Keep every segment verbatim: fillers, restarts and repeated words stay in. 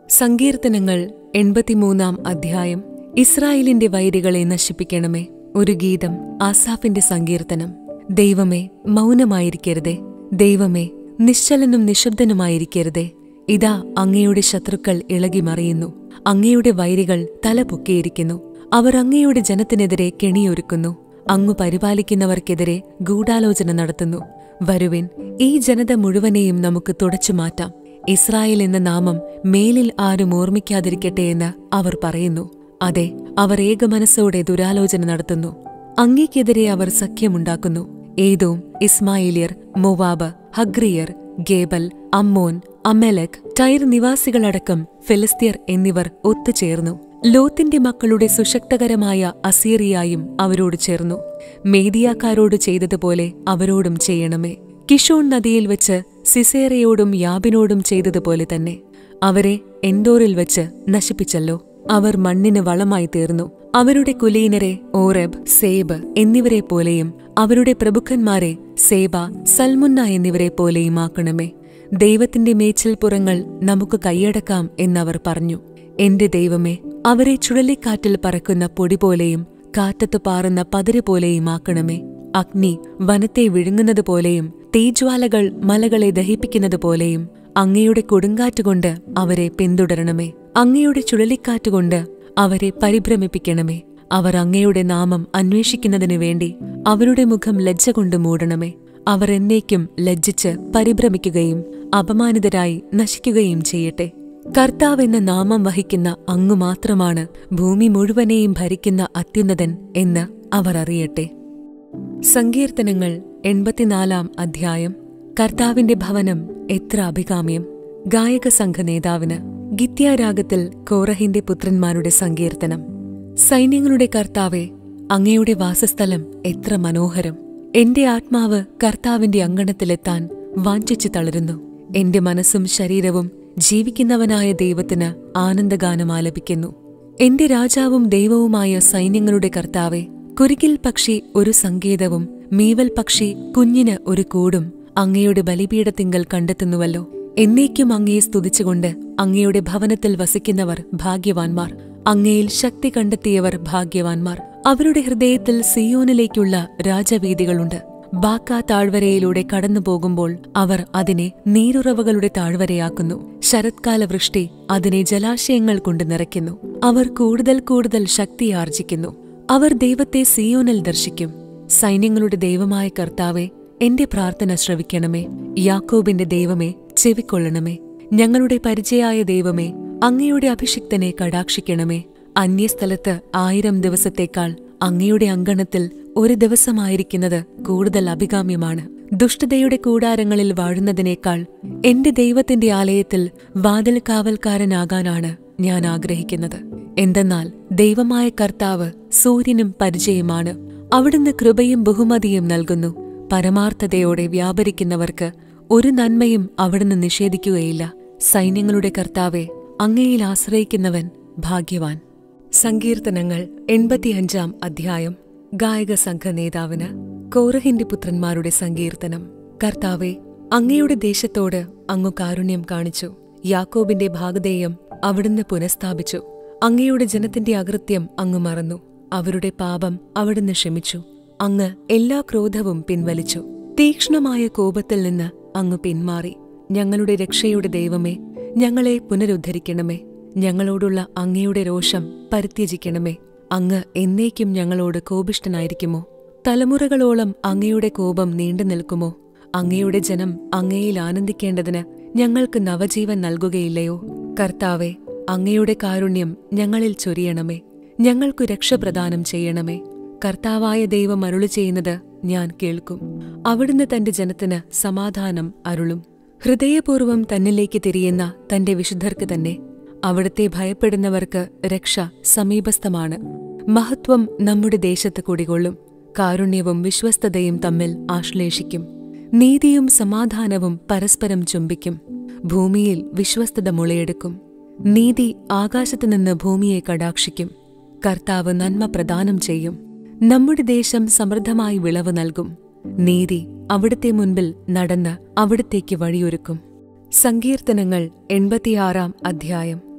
സങ്കീർത്തനങ്ങൾ എൺപത്തിമൂന്നാം അധ്യായം. ഇസ്രായേലിന്റെ വൈരികളെ നശിപ്പിക്കണമേ. ഒരു ഗീതം. ആസാഫിന്റെ സങ്കീർത്തനം. ദൈവമേ, മൗനമായിരിക്കരുതേ. ദൈവമേ, നിശ്ചലനും നിശബ്ദനുമായിരിക്കരുതേ. ഇതാ അങ്ങയുടെ ശത്രുക്കൾ ഇളകി മറിയുന്നു. അങ്ങയുടെ വൈരികൾ തലപൊക്കിയിരിക്കുന്നു. അവർ അങ്ങയുടെ ജനത്തിനെതിരെ കെണിയൊരുക്കുന്നു. അങ്ങു പരിപാലിക്കുന്നവർക്കെതിരെ ഗൂഢാലോചന നടത്തുന്നു. വരുവിൻ, ഈ ജനത മുഴുവനെയും നമുക്ക് തുടച്ചുമാറ്റാം. ഇസ്രായേൽ എന്ന നാമം മേലിൽ ആരും ഓർമ്മിക്കാതിരിക്കട്ടെ എന്ന് അവർ പറയുന്നു. അതെ, അവർ ഏകമനസ്സോടെ ദുരാലോചന നടത്തുന്നു. അങ്ങേക്കെതിരെ അവർ സഖ്യമുണ്ടാക്കുന്നു. ഏദോം, ഇസ്മായേലിയർ, മൊവാബ്, ഹഗ്രിയർ, ഗേബൽ, അമ്മോൻ, അമേലെക്, ടൈർ നിവാസികളടക്കം ഫെലിസ്ത്യർ എന്നിവർ ഒത്തുചേർന്നു. ലോത്തിന്റെ മക്കളുടെ സുശക്തകരമായ അസീറിയായും അവരോട് ചേർന്നു. മേദിയാക്കാരോട് ചെയ്തതുപോലെ അവരോടും ചെയ്യണമേ. കിഷോൺ നദിയിൽ വെച്ച് സിസേറയോടും യാബിനോടും ചെയ്തതുപോലെ തന്നെ. അവരെ എൻഡോറിൽ വെച്ച് നശിപ്പിച്ചല്ലോ. അവർ മണ്ണിന് വളമായി തീർന്നു. അവരുടെ കുലീനരെ ഓറെബ്, സേബ് എന്നിവരെ പോലെയും അവരുടെ പ്രഭുക്കന്മാരെ സേബ, സൽമുന്ന എന്നിവരെ പോലെയും ആക്കണമേ. ദൈവത്തിന്റെ മേച്ചിൽപ്പുറങ്ങൾ നമുക്ക് കൈയടക്കാം എന്നവർ പറഞ്ഞു. എന്റെ ദൈവമേ, അവരെ ചുഴലിക്കാറ്റിൽ പറക്കുന്ന പൊടി പോലെയും കാറ്റത്ത് പാറുന്ന പതിര് പോലെയും ആക്കണമേ. അഗ്നി വനത്തെ വിഴുങ്ങുന്നതുപോലെയും തീജ്വാലകൾ മലകളെ ദഹിപ്പിക്കുന്നതുപോലെയും അങ്ങയുടെ കൊടുങ്കാറ്റുകൊണ്ട് അവരെ പിന്തുടരണമേ. അങ്ങയുടെ ചുഴലിക്കാറ്റുകൊണ്ട് അവരെ പരിഭ്രമിപ്പിക്കണമേ. അവർ അങ്ങയുടെ നാമം അന്വേഷിക്കുന്നതിനു വേണ്ടി അവരുടെ മുഖം ലജ്ജ കൊണ്ട് മൂടണമേ. അവർ എന്നേക്കും ലജ്ജിച്ച് പരിഭ്രമിക്കുകയും അപമാനിതരായി നശിക്കുകയും ചെയ്യട്ടെ. കർത്താവെന്ന നാമം വഹിക്കുന്ന അങ്ങു മാത്രമാണ് ഭൂമി മുഴുവനെയും ഭരിക്കുന്ന അത്യുന്നതൻ എന്ന് അവർ അറിയട്ടെ. സങ്കീർത്തനങ്ങൾ എൺപത്തിനാലാം അധ്യായം. കർത്താവിന്റെ ഭവനം എത്ര അഭികാമ്യം. ഗായക സംഘ നേതാവിന്. ഗിത്യാരാഗത്തിൽ കോറഹിന്റെ പുത്രന്മാരുടെ സങ്കീർത്തനം. സൈന്യങ്ങളുടെ കർത്താവെ, അങ്ങയുടെ വാസസ്ഥലം എത്ര മനോഹരം. എന്റെ ആത്മാവ് കർത്താവിന്റെ അങ്കണത്തിലെത്താൻ വാഞ്ചിച്ചു തളരുന്നു. എന്റെ മനസ്സും ശരീരവും ജീവിക്കുന്നവനായ ദൈവത്തിന് ആനന്ദഗാനം ആലപിക്കുന്നു. എന്റെ രാജാവും ദൈവവുമായ സൈന്യങ്ങളുടെ കർത്താവെ, കുരുകിൽ പക്ഷി ഒരു സങ്കേതവും മീവൽ പക്ഷി കുഞ്ഞിന് ഒരു കൂടും അങ്ങയുടെ ബലിപീഠത്തിങ്കൽ കണ്ടെത്തുന്നുവല്ലോ. എന്നേക്കും അങ്ങയെ സ്തുതിച്ചുകൊണ്ട് അങ്ങയുടെ ഭവനത്തിൽ വസിക്കുന്നവർ ഭാഗ്യവാന്മാർ. അങ്ങയിൽ ശക്തി കണ്ടെത്തിയവർ ഭാഗ്യവാന്മാർ. അവരുടെ ഹൃദയത്തിൽ സിയോനിലേക്കുള്ള രാജവീഥികളുണ്ട്. ബാക്ക താഴ്വരയിലൂടെ കടന്നുപോകുമ്പോൾ അവർ അതിനെ നീരുറവകളുടെ താഴ്വരയാക്കുന്നു. ശരത്കാല വൃഷ്ടി അതിനെ ജലാശയങ്ങൾ കൊണ്ട് നിറയ്ക്കുന്നു. അവർ കൂടുതൽ കൂടുതൽ ശക്തിയാർജിക്കുന്നു. അവർ ദൈവത്തെ സിയോനിൽ ദർശിക്കും. സൈന്യങ്ങളുടെ ദൈവമായ കർത്താവെ, എന്റെ പ്രാർത്ഥന ശ്രവിക്കണമേ. യാക്കോബിന്റെ ദൈവമേ, ചെവിക്കൊള്ളണമേ. ഞങ്ങളുടെ പരിചയായ ദൈവമേ, അങ്ങയുടെ അഭിഷിക്തനെ കടാക്ഷിക്കണമേ. അന്യസ്ഥലത്ത് ആയിരം ദിവസത്തേക്കാൾ അങ്ങയുടെ അങ്കണത്തിൽ ഒരു ദിവസമായിരിക്കുന്നത് കൂടുതൽ അഭികാമ്യമാണ്. ദുഷ്ടതയുടെ കൂടാരങ്ങളിൽ വാഴുന്നതിനേക്കാൾ എന്റെ ദൈവത്തിന്റെ ആലയത്തിൽ വാതിൽ കാവൽക്കാരനാകാനാണ് ഞാൻ ആഗ്രഹിക്കുന്നത്. എന്തെന്നാൽ ദൈവമായ കർത്താവ് സൂര്യനും പരിചയമാണ്. അവിടുന്ന് കൃപയും ബഹുമതിയും നൽകുന്നു. പരമാർത്ഥതയോടെ വ്യാപരിക്കുന്നവർക്ക് ഒരു നന്മയും അവിടുന്ന് നിഷേധിക്കുകയില്ല. സൈന്യങ്ങളുടെ കർത്താവെ, അങ്ങയിൽ ആശ്രയിക്കുന്നവൻ ഭാഗ്യവാൻ. സങ്കീർത്തനങ്ങൾ എൺപത്തിയഞ്ചാം അധ്യായം. ഗായക സംഘ നേതാവിന്. കോറഹിന്റെ പുത്രന്മാരുടെ സങ്കീർത്തനം. കർത്താവെ, അങ്ങയുടെ ദേശത്തോട് അങ്ങു കാരുണ്യം കാണിച്ചു. യാക്കോബിന്റെ ഭാഗധേയം അവിടുന്ന് പുനഃസ്ഥാപിച്ചു. അങ്ങയുടെ ജനത്തിന്റെ അകൃത്യം അങ്ങ് മറന്നു. അവരുടെ പാപം അവിടുന്ന് ക്ഷമിച്ചു. അങ്ങ് എല്ലാ ക്രോധവും പിൻവലിച്ചു. തീക്ഷ്ണമായ കോപത്തിൽ നിന്ന് അങ്ങ് പിന്മാറി. ഞങ്ങളുടെ രക്ഷയുടെ ദൈവമേ, ഞങ്ങളെ പുനരുദ്ധരിക്കണമേ. ഞങ്ങളോടുള്ള അങ്ങയുടെ രോഷം പരിത്യജിക്കണമേ. അങ്ങ് എന്നേക്കും ഞങ്ങളോട് കോപിഷ്ഠനായിരിക്കുമോ? തലമുറകളോളം അങ്ങയുടെ കോപം നീണ്ടു നിൽക്കുമോ? അങ്ങയുടെ ജനം അങ്ങയിൽ ആനന്ദിക്കേണ്ടതിന് ഞങ്ങൾക്ക് നവജീവൻ നൽകുകയില്ലയോ? കർത്താവെ, അങ്ങയുടെ കാരുണ്യം ഞങ്ങളിൽ ചൊരിയണമേ. ഞങ്ങൾക്കു രക്ഷ പ്രദാനം ചെയ്യണമേ. കർത്താവായ ദൈവം അരുളി ചെയ്യുന്നത് ഞാൻ കേൾക്കും. അവിടുന്ന് തന്റെ ജനത്തിന് സമാധാനം അരുളും. ഹൃദയപൂർവ്വം തന്നിലേക്ക് തിരിയുന്ന തന്റെ വിശുദ്ധർക്ക് തന്നെ അവിടുത്തെ ഭയപ്പെടുന്നവർക്ക് രക്ഷ സമീപസ്ഥമാണ്. മഹത്വം നമ്മുടെ ദേശത്ത് കുടികൊള്ളും. കാരുണ്യവും വിശ്വസ്തതയും തമ്മിൽ ആശ്ലേഷിക്കും. നീതിയും സമാധാനവും പരസ്പരം ചുംബിക്കും. ഭൂമിയിൽ വിശ്വസ്തത മുളയെടുക്കും. നീതി ആകാശത്തുനിന്ന് ഭൂമിയെ കടാക്ഷിക്കും. കർത്താവ് നന്മ പ്രദാനം ചെയ്യും. നമ്മുടെ ദേശം സമൃദ്ധമായി വിളവ് നൽകും. നീതി അവിടുത്തെ മുൻപിൽ നടന്ന് അവിടത്തേക്ക് വഴിയൊരുക്കും. സങ്കീർത്തനങ്ങൾ എൺപത്തിയാറാം അധ്യായം.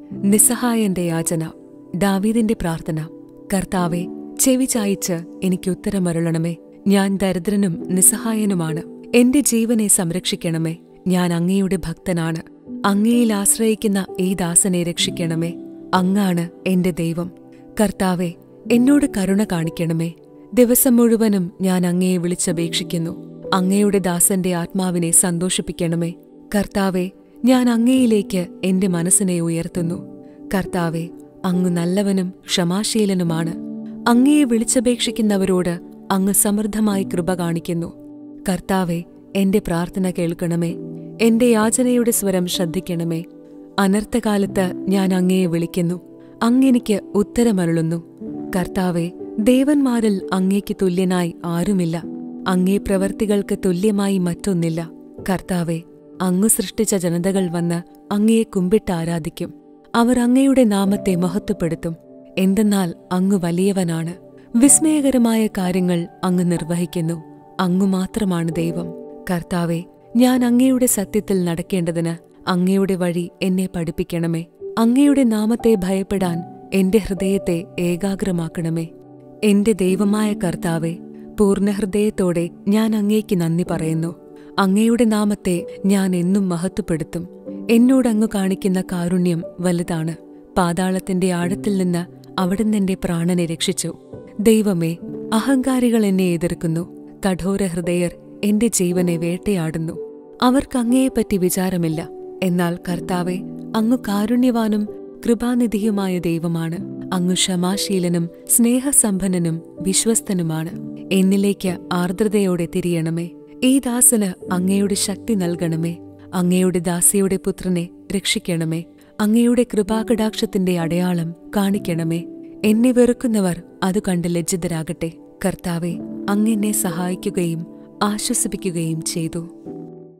നിസ്സഹായന്റെ യാചന. ദാവീദിന്റെ പ്രാർത്ഥന. കർത്താവെ, ചെവി ചായിച്ച് എനിക്ക് ഉത്തരമരുളണമേ. ഞാൻ ദരിദ്രനും നിസ്സഹായനുമാണ്. എന്റെ ജീവനെ സംരക്ഷിക്കണമേ. ഞാൻ അങ്ങയുടെ ഭക്തനാണ്. അങ്ങയിൽ ആശ്രയിക്കുന്ന ഈ ദാസനെ രക്ഷിക്കണമേ. അങ്ങാണ് എന്റെ ദൈവം. കർത്താവെ, എന്നോട് കരുണ കാണിക്കണമേ. ദിവസം മുഴുവനും ഞാൻ അങ്ങയെ വിളിച്ചപേക്ഷിക്കുന്നു. അങ്ങയുടെ ദാസന്റെ ആത്മാവിനെ സന്തോഷിപ്പിക്കണമേ. കർത്താവെ, ഞാൻ അങ്ങയിലേക്ക് എന്റെ മനസ്സിനെ ഉയർത്തുന്നു. കർത്താവെ, അങ്ങ് നല്ലവനും ക്ഷമാശീലനുമാണ്. അങ്ങയെ വിളിച്ചപേക്ഷിക്കുന്നവരോട് അങ്ങ് സമൃദ്ധമായി കൃപ കാണിക്കുന്നു. കർത്താവെ, എന്റെ പ്രാർത്ഥന കേൾക്കണമേ. എന്റെ യാചനയുടെ സ്വരം ശ്രദ്ധിക്കണമേ. അനർത്ഥകാലത്ത് ഞാൻ അങ്ങയെ വിളിക്കുന്നു. അങ്ങെനിക്ക് ഉത്തരമരുളുന്നു. കർത്താവെ, ദേവന്മാരിൽ അങ്ങേക്ക് തുല്യനായി ആരുമില്ല. അങ്ങേ പ്രവൃത്തികൾക്ക് തുല്യമായി മറ്റൊന്നില്ല. കർത്താവെ, അങ്ങ് സൃഷ്ടിച്ച ജനതകൾ വന്ന് അങ്ങയെ കുമ്പിട്ടാരാധിക്കും. അവർ അങ്ങയുടെ നാമത്തെ മഹത്വപ്പെടുത്തും. എന്തെന്നാൽ അങ്ങ് വലിയവനാണ്. വിസ്മയകരമായ കാര്യങ്ങൾ അങ്ങ് നിർവഹിക്കുന്നു. അങ്ങു മാത്രമാണ് ദൈവം. കർത്താവെ, ഞാൻ അങ്ങയുടെ സത്യത്തിൽ നടക്കേണ്ടതിന് അങ്ങയുടെ വഴി എന്നെ പഠിപ്പിക്കണമേ. അങ്ങയുടെ നാമത്തെ ഭയപ്പെടാൻ എന്റെ ഹൃദയത്തെ ഏകാഗ്രമാക്കണമേ. എന്റെ ദൈവമായ കർത്താവെ, പൂർണ്ണഹൃദയത്തോടെ ഞാൻ അങ്ങേക്ക് നന്ദി പറയുന്നു. അങ്ങയുടെ നാമത്തെ ഞാൻ എന്നും മഹത്വപ്പെടുത്തും. എന്നോടങ്ങു കാണിക്കുന്ന കാരുണ്യം വലുതാണ്. പാതാളത്തിന്റെ ആഴത്തിൽ നിന്ന് അവിടുന്ന് എന്റെ പ്രാണനെ രക്ഷിച്ചു. ദൈവമേ, അഹങ്കാരികൾ എന്നെ എതിർക്കുന്നു. കഠോരഹൃദയർ എന്റെ ജീവനെ വേട്ടയാടുന്നു. അവർക്ക് അങ്ങയെപ്പറ്റി വിചാരമില്ല. എന്നാൽ കർത്താവെ, അങ്ങു കാരുണ്യവാനും കൃപാനിധിയുമായ ദൈവമാണ്. അങ്ങു ക്ഷമാശീലനും സ്നേഹസമ്പന്നനും വിശ്വസ്തനുമാണ്. എന്നിലേക്ക് ആർദ്രതയോടെ തിരിയണമേ. ഈ ദാസന് അങ്ങയുടെ ശക്തി നൽകണമേ. അങ്ങയുടെ ദാസിയുടെ പുത്രനെ രക്ഷിക്കണമേ. അങ്ങയുടെ കൃപാകടാക്ഷത്തിന്റെ അടയാളം കാണിക്കണമേ. എന്നെ വെറുക്കുന്നവർ അതു കണ്ട് ലജ്ജിതരാകട്ടെ. കർത്താവെ, അങ്ങെന്നെ സഹായിക്കുകയും ആശ്വസിപ്പിക്കുകയും ചെയ്തു.